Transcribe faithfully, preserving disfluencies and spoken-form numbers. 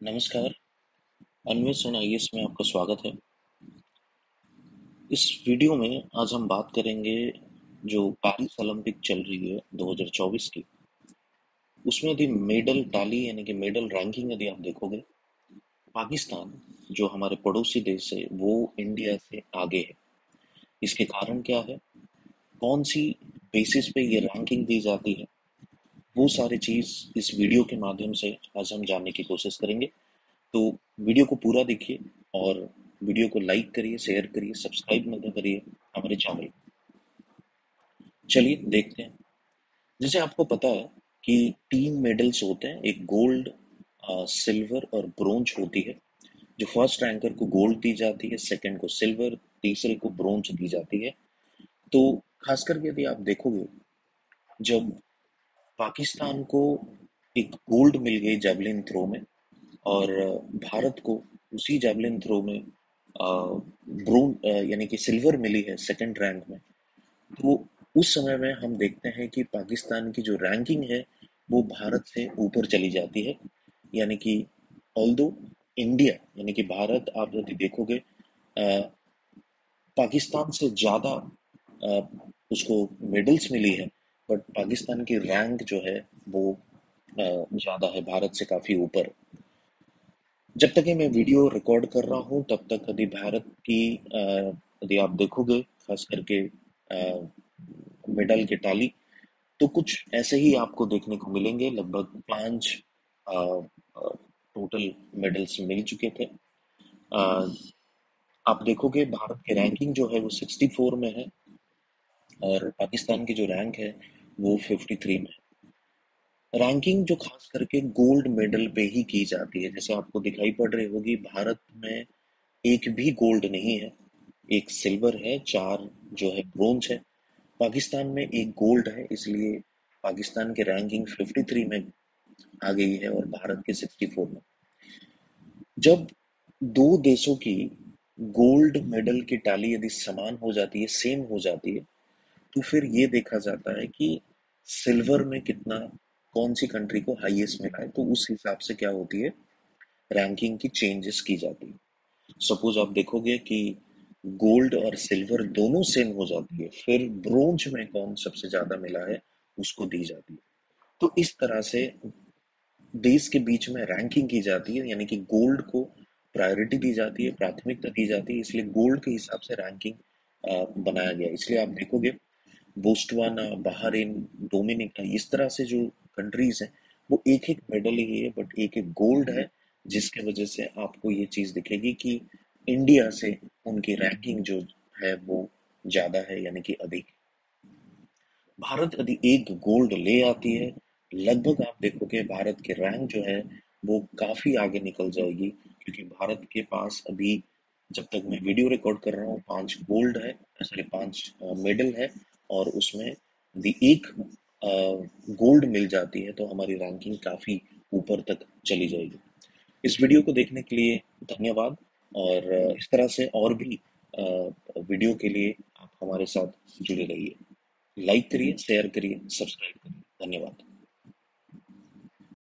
नमस्कार। अन्वेषण आई A S में आपका स्वागत है। इस वीडियो में आज हम बात करेंगे जो पेरिस ओलंपिक चल रही है दो हज़ार चौबीस की। उसमें यदि मेडल टैली यानी कि मेडल रैंकिंग यदि आप देखोगे, पाकिस्तान जो हमारे पड़ोसी देश है वो इंडिया से आगे है। इसके कारण क्या है, कौन सी बेसिस पे ये रैंकिंग दी जाती है, वो सारी चीज़ इस वीडियो के माध्यम से आज हम जानने की कोशिश करेंगे। तो वीडियो को पूरा देखिए और वीडियो को लाइक करिए, शेयर करिए, सब्सक्राइब मत करिए हमारे चैनल। चलिए देखते हैं। जैसे आपको पता है कि तीन मेडल्स होते हैं, एक गोल्ड, सिल्वर और ब्रोंज होती है। जो फर्स्ट रैंकर को गोल्ड दी जाती है, सेकंड को सिल्वर, तीसरे को ब्रोंज दी जाती है। तो खास करके यदि आप देखोगे, जब पाकिस्तान को एक गोल्ड मिल गई जेवलिन थ्रो में और भारत को उसी जेवलिन थ्रो में ब्रोंज यानी कि सिल्वर मिली है सेकंड रैंक में, तो उस समय में हम देखते हैं कि पाकिस्तान की जो रैंकिंग है वो भारत से ऊपर चली जाती है। यानी कि ऑल्दो इंडिया यानी कि भारत, आप यदि देखोगे, अ, पाकिस्तान से ज़्यादा अ, उसको मेडल्स मिली है, बट पाकिस्तान की रैंक जो है वो अ, ज़्यादा है, भारत से काफ़ी ऊपर। जब तक ये मैं वीडियो रिकॉर्ड कर रहा हूँ तब तक यदि भारत की अ, यदि आप देखोगे, खास करके मेडल के टाली, तो कुछ ऐसे ही आपको देखने को मिलेंगे। लगभग पांच टोटल मेडल्स मिल चुके थे। अ, आप देखोगे भारत की रैंकिंग जो है वो सिक्सटी फोर में है और पाकिस्तान की जो रैंक है वो फिफ्टी थ्री में है। रैंकिंग जो खास करके गोल्ड मेडल पे ही की जाती है, जैसे आपको दिखाई पड़ रही होगी, भारत में एक भी गोल्ड नहीं है, एक सिल्वर है, चार जो है ब्रोंज है। पाकिस्तान में एक गोल्ड है, इसलिए पाकिस्तान की रैंकिंग फिफ्टी थ्री में आ गई है और भारत के सिक्सटी फोर में। जब दो देशों की गोल्ड मेडल की टैली यदि समान हो जाती है, सेम हो जाती है, तो फिर ये देखा जाता है कि सिल्वर में कितना, कौन सी कंट्री को हाईएस्ट मिला है, तो उस हिसाब से क्या होती है, रैंकिंग की चेंजेस की जाती है। सपोज आप देखोगे कि गोल्ड और सिल्वर दोनों सेम हो जाती है, फिर ब्रोंज में कौन सबसे ज्यादा मिला है उसको दी जाती है। तो इस तरह से देश के बीच में रैंकिंग की जाती है, यानी कि गोल्ड को प्रायोरिटी दी जाती है, प्राथमिकता दी जाती है, इसलिए गोल्ड के हिसाब से रैंकिंग बनाया गया। इसलिए आप देखोगे बोस्टवाना, बहरीन, डोमिनिका, इस तरह से जो कंट्रीज हैं वो एक एक मेडल ही है, बट एक एक गोल्ड है, जिसके वजह से आपको ये चीज दिखेगी कि इंडिया से उनकी रैंकिंग जो है वो ज्यादा है, यानी कि अधिक। भारत यदि एक गोल्ड ले आती है, लगभग आप देखोगे भारत की रैंक जो है वो काफी आगे निकल जाएगी, क्योंकि भारत के पास अभी, जब तक मैं वीडियो रिकॉर्ड कर रहा हूँ, पांच गोल्ड है, सॉरी पांच मेडल है, और उसमें यदि एक गोल्ड मिल जाती है तो हमारी रैंकिंग काफी ऊपर तक चली जाएगी। इस वीडियो को देखने के लिए धन्यवाद। और अ, इस तरह से और भी अ, वीडियो के लिए आप हमारे साथ जुड़े रहिए। लाइक करिए, शेयर करिए, सब्सक्राइब करिए। धन्यवाद।